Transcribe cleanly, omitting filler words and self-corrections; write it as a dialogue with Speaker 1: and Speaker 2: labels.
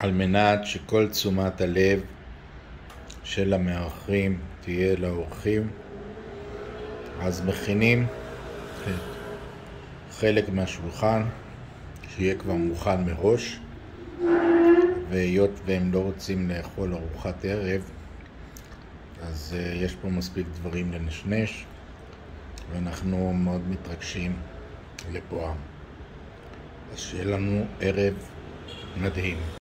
Speaker 1: על מנת שכל תשומת הלב של המארחים תהיה לאורחים, אז מכינים חלק מהשולחן שיהיה כבר מוכן מראש, והיות והם לא רוצים לאכול ארוחת ערב, אז יש פה מספיק דברים לנשנש, ואנחנו מאוד מתרגשים לבואם. אז שיהיה לנו ערב מדהים.